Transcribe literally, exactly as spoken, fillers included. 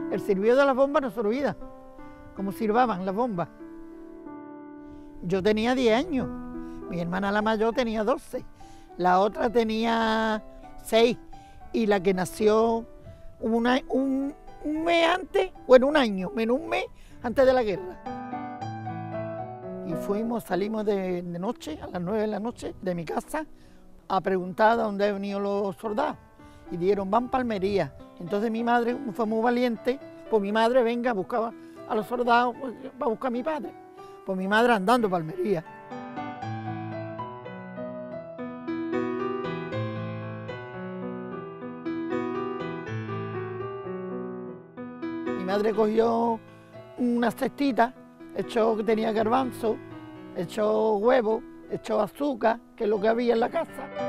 El silbido de las bombas no se olvida, cómo silbaban las bombas. Yo tenía diez años, mi hermana la mayor tenía doce, la otra tenía seis y la que nació una, un, un mes antes, bueno, un año, menos un mes antes de la guerra. Y fuimos, salimos de, de noche, a las nueve de la noche, de mi casa, a preguntar de dónde habían venido los soldados. Y dijeron, van para Almería. Entonces mi madre fue muy valiente, pues mi madre venga, buscaba a los soldados, pues, va a buscar a mi padre. Pues mi madre andando para Almería. Mi madre cogió una cestita, echó que tenía garbanzo, echó huevo, echó azúcar, que es lo que había en la casa.